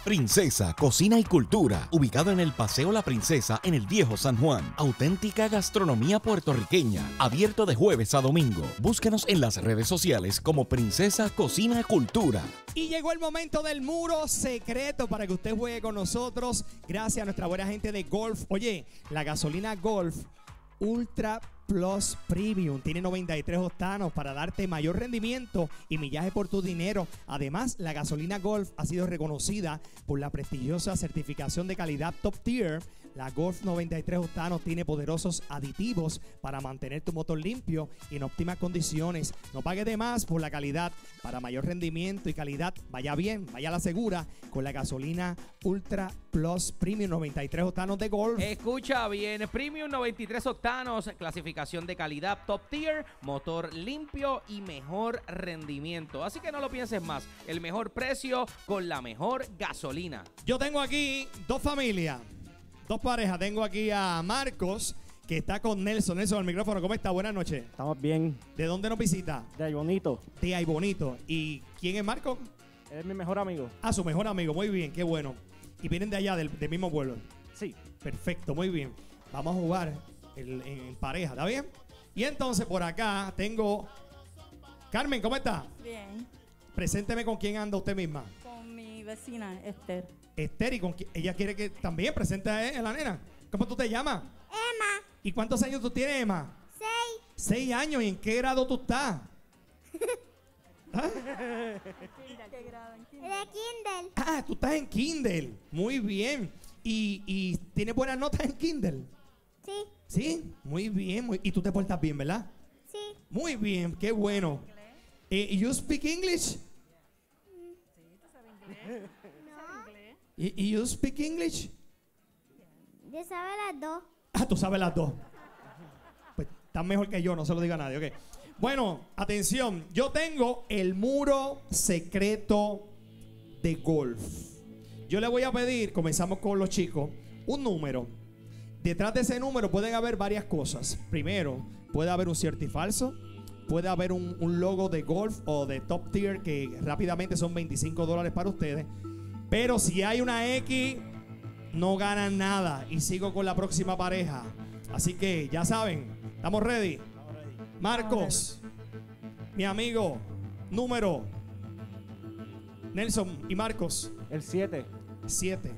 Princesa Cocina y Cultura, ubicado en el Paseo La Princesa en el Viejo San Juan. Auténtica gastronomía puertorriqueña, abierto de jueves a domingo. Búscanos en las redes sociales como Princesa Cocina y Cultura. Y llegó el momento del muro secreto para que usted juegue con nosotros. Gracias a nuestra buena gente de Golf. Oye, la gasolina Golf Ultra Plus Premium tiene 93 octanos para darte mayor rendimiento y millaje por tu dinero. Además, la gasolina Golf ha sido reconocida por la prestigiosa certificación de calidad Top Tier. La Golf 93 octanos tiene poderosos aditivos para mantener tu motor limpio y en óptimas condiciones. No pagues de más por la calidad. Para mayor rendimiento y calidad, vaya bien, vaya a la segura con la gasolina Ultra Plus Premium 93 octanos de Golf. Escucha bien, Premium 93 octanos, clasificación de calidad Top Tier, motor limpio y mejor rendimiento. Así que no lo pienses más, el mejor precio con la mejor gasolina. Yo tengo aquí dos familias. Dos parejas. Tengo aquí a Marcos, que está con Nelson. Nelson, el micrófono. ¿Cómo está? Buenas noches. Estamos bien. ¿De dónde nos visita? De ahí bonito. De ahí bonito. ¿Y quién es Marcos? Es mi mejor amigo. Ah, su mejor amigo. Muy bien, qué bueno. ¿Y vienen de allá, del mismo pueblo? Sí. Perfecto, muy bien. Vamos a jugar en pareja, ¿está bien? Y entonces por acá tengo... Carmen, ¿cómo está? Bien, Presénteme con quién anda usted misma. con mi vecina Esther. Esther, ¿y con quién? Ella quiere que también presente a la nena. ¿Cómo tú te llamas? Emma, ¿Y cuántos años tú tienes, Emma? 6. 6 años. ¿Y en qué grado tú estás? ¿Ah? ¿Qué grado en De kinder? Kindle. Ah, tú estás en Kindle. Muy bien. ¿Y tienes buenas notas en Kindle? Sí, Sí, muy bien. Y tú te portas bien, ¿verdad? sí. Muy bien, qué bueno. ¿You speak English? No, ¿You speak English? yo sabe las dos. Ah, tú sabes las dos. Pues estás mejor que yo, no se lo diga a nadie, ok. Bueno, atención, yo tengo el muro secreto de golf. Yo le voy a pedir, comenzamos con los chicos, un número. Detrás de ese número pueden haber varias cosas. Primero, puede haber un cierto y falso. Puede haber un logo de golf o de top tier que rápidamente son $25 para ustedes. Pero si hay una X, no ganan nada. Y sigo con la próxima pareja. Así que ya saben, ¿estamos ready? Marcos, mi amigo, número. Nelson y Marcos, El 7. 7.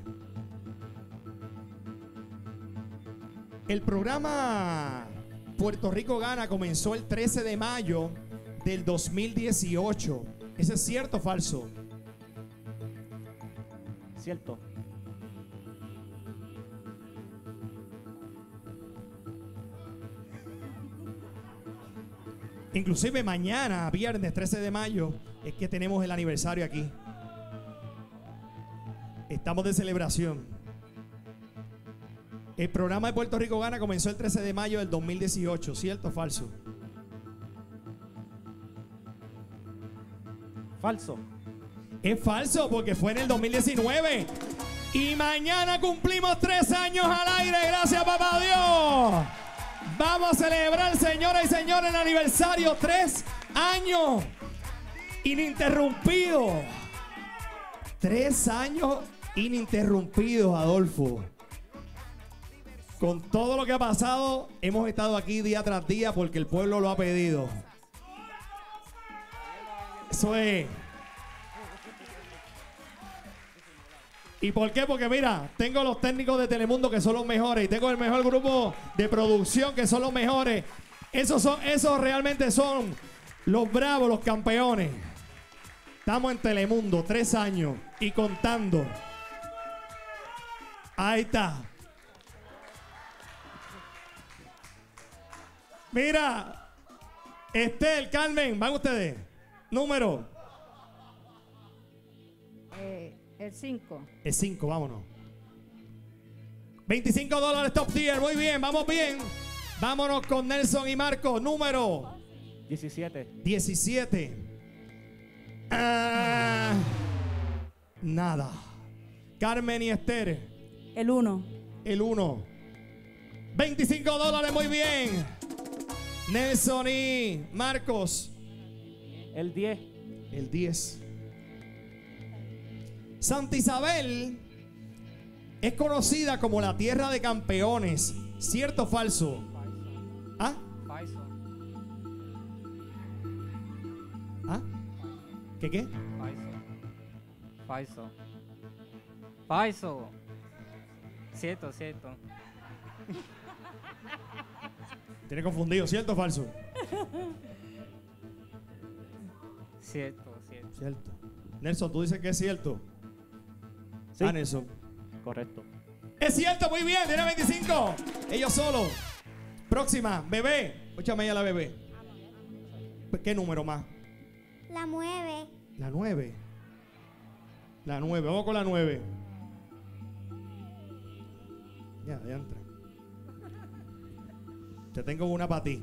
El programa Puerto Rico Gana comenzó el 13 de mayo del 2018. ¿Eso es cierto o falso? Cierto. Inclusive mañana, viernes 13 de mayo, es que tenemos el aniversario aquí. Estamos de celebración. El programa de Puerto Rico Gana comenzó el 13 de mayo del 2018. ¿Cierto o falso? Falso. Es falso porque fue en el 2019. Y mañana cumplimos 3 años al aire. Gracias, papá Dios. Vamos a celebrar, señoras y señores, el aniversario. 3 años ininterrumpidos. 3 años ininterrumpidos, Adolfo. Con todo lo que ha pasado, hemos estado aquí día tras día porque el pueblo lo ha pedido. Eso es. ¿Y por qué? Porque mira, tengo los técnicos de Telemundo que son los mejores y tengo el mejor grupo de producción que son los mejores. Esos realmente son los bravos, los campeones. Estamos en Telemundo, 3 años y contando. Ahí está. Mira, Estel, Carmen, van ustedes. Número. El 5. El 5, vámonos. $25 top tier, muy bien, vamos bien. Vámonos con Nelson y Marco. Número 17. 17. Nada. Carmen y Esther. El 1. El 1. $25, muy bien. Nelson y Marcos. El 10. El 10. Santa Isabel es conocida como la tierra de campeones. ¿Cierto o falso? ¿Ah? Falso. ¿Ah? ¿Qué? Falso. Falso. Cierto, cierto. Tiene confundido. ¿Cierto o falso? Cierto, cierto. Cierto. Nelson, tú dices que es cierto. Sí. Ah, Nelson. Correcto. Es cierto, muy bien, tiene 25. Ellos solo. Próxima, bebé. Escúchame ya la bebé. ¿Qué número más? La 9. La 9. La 9, vamos con la 9. Ya entra. Te tengo una para ti.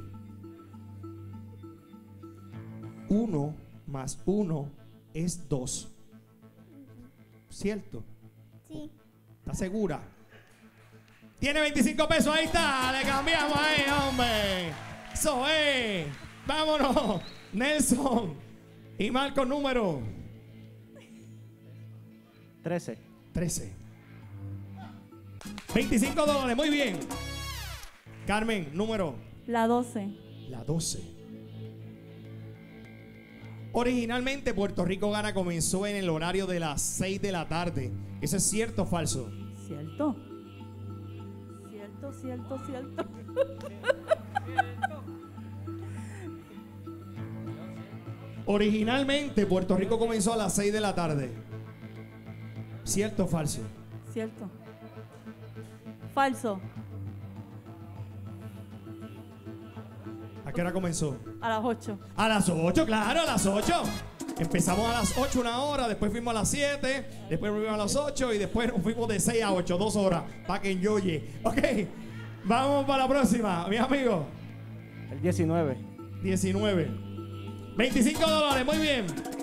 1 más 1 es 2. ¿Cierto? Sí. ¿Estás segura? Tiene 25 pesos, ahí está. Le cambiamos ahí, hombre. Eso es. Vámonos. Nelson y Marco, número 13. 13. $25, muy bien. Carmen, número La 12. la 12. Originalmente Puerto Rico Gana comenzó en el horario de las 6 de la tarde. ¿Eso es cierto o falso? ¿Cierto? Cierto. Originalmente Puerto Rico comenzó a las 6 de la tarde. ¿Cierto o falso? Cierto. Falso. ¿A qué hora comenzó? A las 8. A las 8, claro, a las 8. Empezamos a las 8 una hora, después fuimos a las 7, después volvimos a las 8 y después nos fuimos de 6 a 8, 2 horas, para que enjoye. Ok, vamos para la próxima, mis amigos. El 19. 19. $25, muy bien.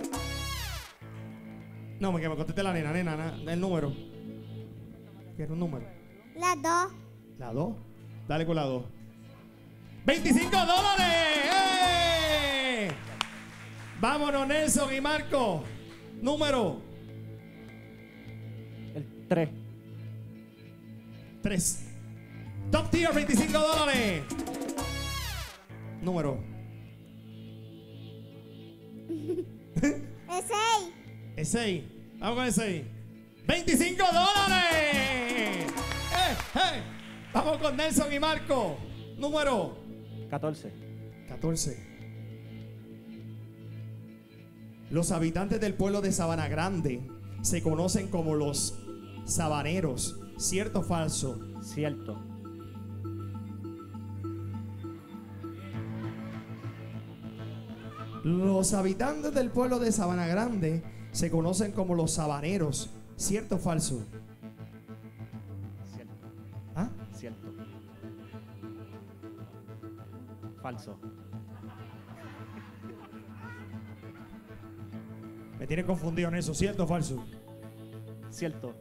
No, que me conteste la nena, el número. ¿Quieres un número? La 2. La 2. Dale con la 2. ¡$25! ¡Eh! Vámonos, Nelson y Marco. Número El 3. 3. Top tier, $25. Número El 6. el 6. Vamos con el 6. ¡$25! Vamos con Nelson y Marco. Número 14. 14. Los habitantes del pueblo de Sabana Grande se conocen como los sabaneros. ¿Cierto o falso? Cierto. Los habitantes del pueblo de Sabana Grande se conocen como los sabaneros. ¿Cierto o falso? Cierto. ¿Ah? Cierto. Falso. Me tiene confundido en eso. ¿Cierto o falso? Cierto.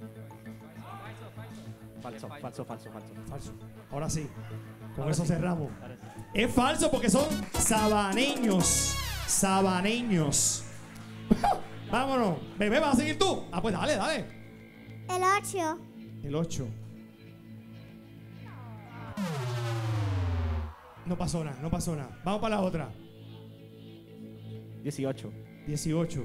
Falso. Falso. Ahora sí. Con eso cerramos. Ahora sí. Es falso porque son sabaneños. Sabaneños. Vámonos. Bebé, ¿vas a seguir tú? Ah, pues dale. El 8. El 8. No pasó nada. Vamos para la otra. 18. 18.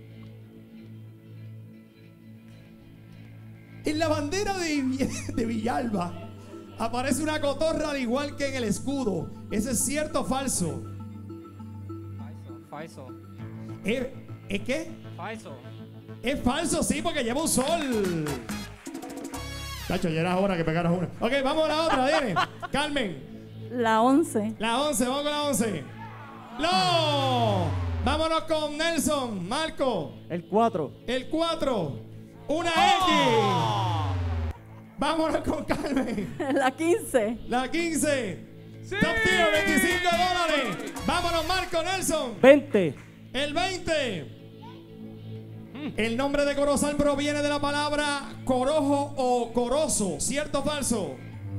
En la bandera de Villalba aparece una cotorra al igual que en el escudo. ¿Eso es cierto o falso? Falso. ¿Es qué? Falso. Es falso, sí, porque lleva un sol. Tacho, ya era hora que pegaras una. Ok, vamos a la otra, dime. Carmen. La 11. La 11, vamos con la 11. ¡No! Vámonos con Nelson, Marco. El 4. El 4. Una X. Vámonos con Carmen. La 15. La 15. Top tier, $25. Vámonos, Marco, Nelson. 20. El 20. El nombre de Corozal proviene de la palabra corojo o corozo. ¿Cierto o falso?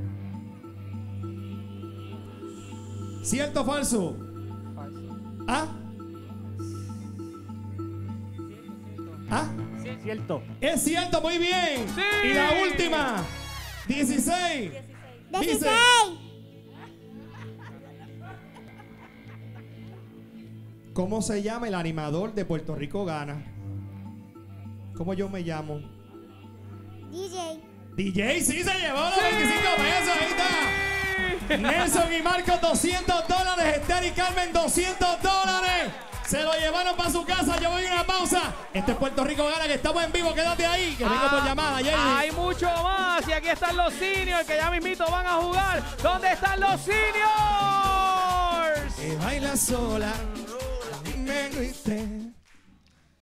¿Cierto o falso? Falso. ¿Ah? ¿Ah? Cierto. Cierto. Es cierto, muy bien. Sí. Y la última. 16. 16. ¿Cómo se llama el animador de Puerto Rico Gana? ¿Cómo yo me llamo? DJ. DJ, sí, se llevó los 25 pesos. Ahí está. Nelson y Marcos, $200. Esther y Carmen, $200. Se lo llevaron para su casa. Yo voy a una pausa. Este es Puerto Rico Gana, que estamos en vivo. Quédate ahí, que vengo por llamada. Jerry. Hay mucho más. Y aquí están los seniors que ya mismito van a jugar. ¿Dónde están los seniors? Que baila sola. Me grité.